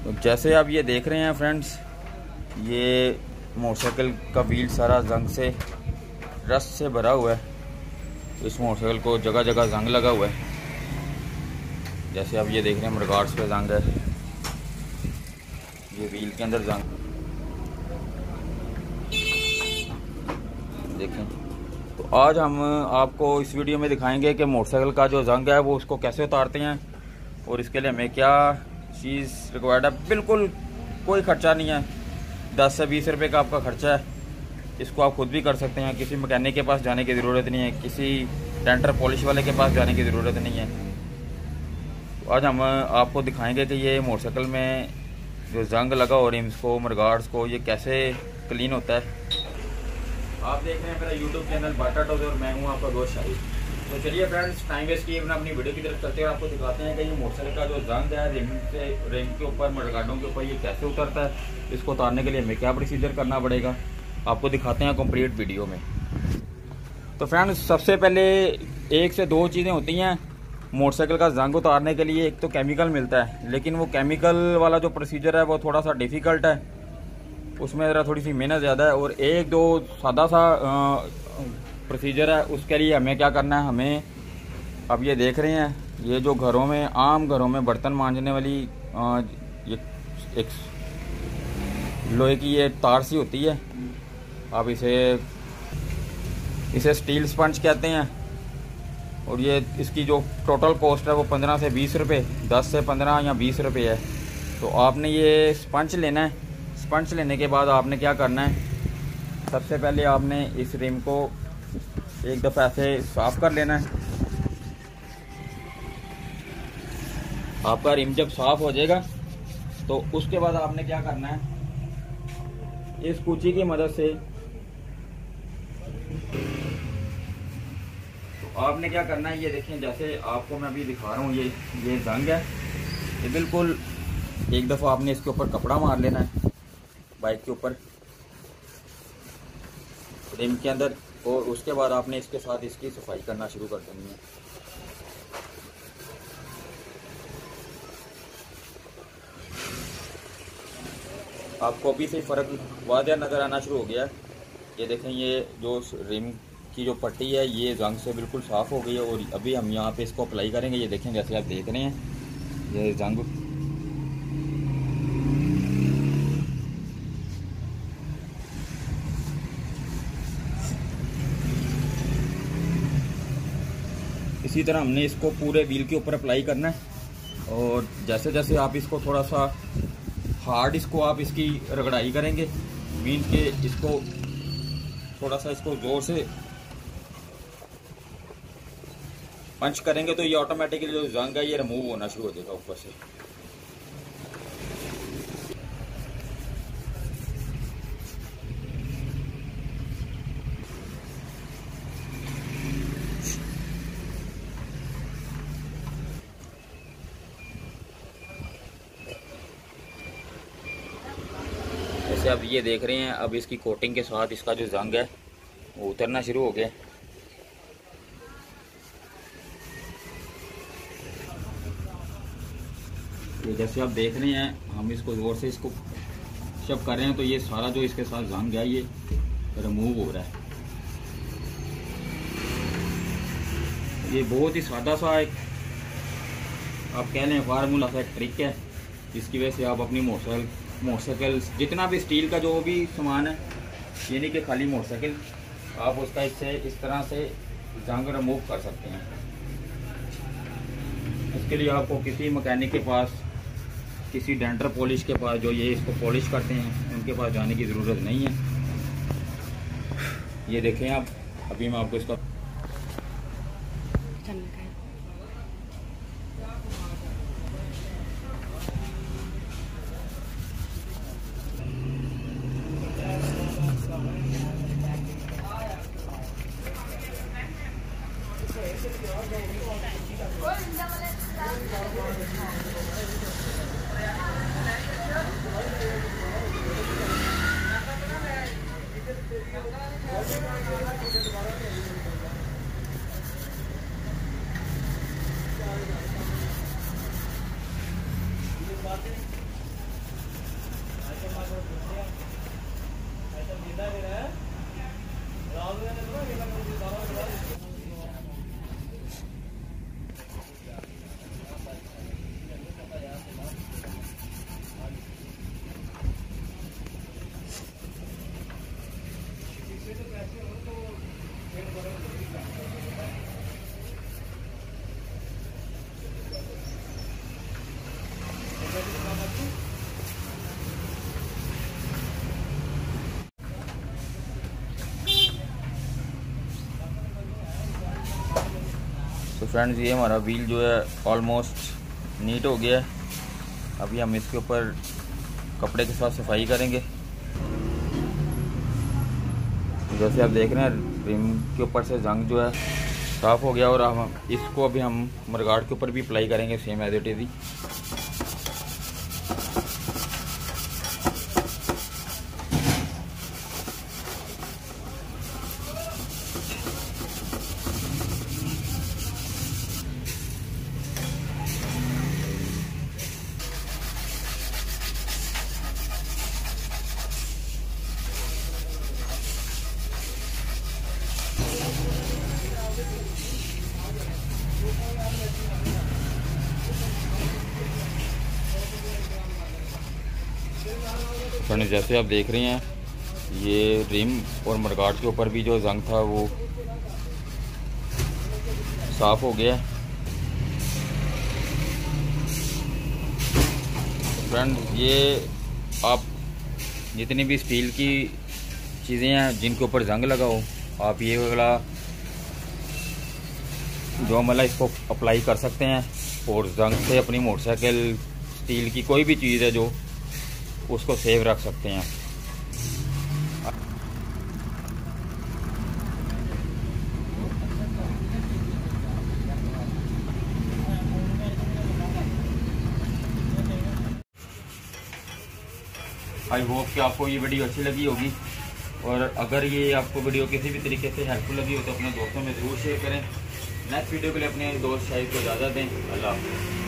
तो जैसे आप ये देख रहे हैं फ्रेंड्स, ये मोटरसाइकिल का व्हील सारा जंग से, रस्ट से भरा हुआ है। इस मोटरसाइकिल को जगह जगह जंग लगा हुआ है। जैसे आप ये देख रहे हैं, मडगार्ड्स पे जंग है, ये व्हील के अंदर जंग देखें। तो आज हम आपको इस वीडियो में दिखाएंगे कि मोटरसाइकिल का जो जंग है वो उसको कैसे उतारते हैं और इसके लिए हमें क्या चीज़ रिक्वायर्ड है। बिल्कुल कोई खर्चा नहीं है, 10 से 20 रुपये का आपका खर्चा है। इसको आप खुद भी कर सकते हैं, किसी मैकेनिक के पास जाने की ज़रूरत नहीं है, किसी डेंटर पॉलिश वाले के पास जाने की ज़रूरत नहीं है। तो आज हम आपको दिखाएंगे कि ये मोटरसाइकिल में जो जंग लगा हो रिम्स को, मडगार्ड्स को, ये कैसे क्लीन होता है। आप देख रहे हैं मेरा यूट्यूब चैनल बाटा टॉस और मैं हूँ आपका दोस्त शाहिद। तो चलिए फ्रेंड्स, टाइम वेस्ट किए बिना अपनी वीडियो की तरफ चलते हैं और आपको दिखाते हैं कि ये मोटरसाइकिल का जो जंग है रिम के ऊपर, मडगार्डों के ऊपर, ये कैसे उतरता है। इसको उतारने के लिए हमें क्या प्रोसीजर करना पड़ेगा, आपको दिखाते हैं कंप्लीट वीडियो में। तो फ्रेंड्स, सबसे पहले 1 से 2 चीज़ें होती हैं मोटरसाइकिल का जंग उतारने के लिए। एक तो केमिकल मिलता है, लेकिन वो केमिकल वाला जो प्रोसीजर है वो थोड़ा सा डिफ़िकल्ट है, उसमें ज़रा थोड़ी सी मेहनत ज़्यादा है। और 1-2 सादा सा प्रोसीजर है। उसके लिए हमें क्या करना है, हमें अब ये देख रहे हैं, ये जो घरों में, आम घरों में बर्तन मांजने वाली ये एक लोहे की ये तार सी होती है, आप इसे स्टील स्पंज कहते हैं। और ये इसकी जो टोटल कॉस्ट है वो 15 से 20 रुपये, 10 से 15 या 20 रुपये है। तो आपने ये स्पंज लेना है। स्पंज लेने के बाद आपने क्या करना है, सबसे पहले आपने इस रिम को एक दफ़ा ऐसे साफ़ कर लेना है। आपका रिम जब साफ़ हो जाएगा तो उसके बाद आपने क्या करना है, इस कूची की मदद से आपने क्या करना है, ये देखें, जैसे आपको मैं अभी दिखा रहा हूँ, ये जंग है, ये बिल्कुल एक दफ़ा आपने इसके ऊपर कपड़ा मार लेना है, बाइक के ऊपर, रिम के अंदर। और उसके बाद आपने इसके साथ इसकी सफाई करना शुरू कर देनी है। आपको अभी से फ़र्क वाज़ह नज़र आना शुरू हो गया है। ये देखें, ये जो रिम की जो पट्टी है ये जंग से बिल्कुल साफ़ हो गई है। और अभी हम यहाँ पे इसको अप्लाई करेंगे। ये देखें, जैसे आप देख रहे हैं, ये जंग इसी तरह हमने इसको पूरे व्हील के ऊपर अप्लाई करना है। और जैसे जैसे आप इसको थोड़ा सा हार्ड इसको आप इसकी रगड़ाई करेंगे, मीन के इसको थोड़ा सा इसको जोर से पंच करेंगे तो ये ऑटोमेटिकली जो जंग है ये रिमूव होना शुरू हो जाएगा ऊपर से। जैसे आप ये देख रहे हैं, अब इसकी कोटिंग के साथ इसका जो जंग है वो उतरना शुरू हो गया। ये जैसे आप देख रहे हैं, हम इसको जोर से इसको शब कर रहे हैं तो ये सारा जो इसके साथ जंग है ये रिमूव हो रहा है। ये बहुत ही सादा सा एक, आप कह लें फार्मूला सा, एक ट्रिक है, जिसकी वजह से आप अपनी मोटरसाइकिल जितना भी स्टील का जो भी सामान है, ये नहीं कि खाली मोटरसाइकिल, आप उसका इससे इस तरह से जंग रिमूव कर सकते हैं। इसके लिए आपको किसी मैकेनिक के पास, किसी डेंटर पॉलिश के पास, जो ये इसको पॉलिश करते हैं, उनके पास जाने की ज़रूरत नहीं है। ये देखें आप, अभी मैं आपको इसका तो फ्रेंड्स, ये हमारा व्हील जो है ऑलमोस्ट नीट हो गया है। अभी हम इसके ऊपर कपड़े के साथ सफाई करेंगे। जैसे आप देख रहे हैं, रिम के ऊपर से जंग जो है साफ़ हो गया और हम इसको अभी हम मडगार्ड के ऊपर भी अप्लाई करेंगे सेम एज इट इज ही। फ्रेंड्स, जैसे आप देख रहे हैं, ये रिम और मडगार्ड के ऊपर भी जो जंग था वो साफ़ हो गया है। फ्रेंड्स, ये आप जितनी भी स्टील की चीज़ें हैं जिनके ऊपर जंग लगा हो, आप ये वाला जो मतलब इसको अप्लाई कर सकते हैं और जंग से अपनी मोटरसाइकिल, स्टील की कोई भी चीज़ है जो उसको सेव रख सकते हैं। आई होप कि आपको ये वीडियो अच्छी लगी होगी, और अगर ये आपको वीडियो किसी भी तरीके से हेल्पफुल लगी हो तो अपने दोस्तों में ज़रूर शेयर करें। नेक्स्ट वीडियो के लिए अपने दोस्त शाहिद को इजाज़त दें। अल्लाह हाफ़िज़।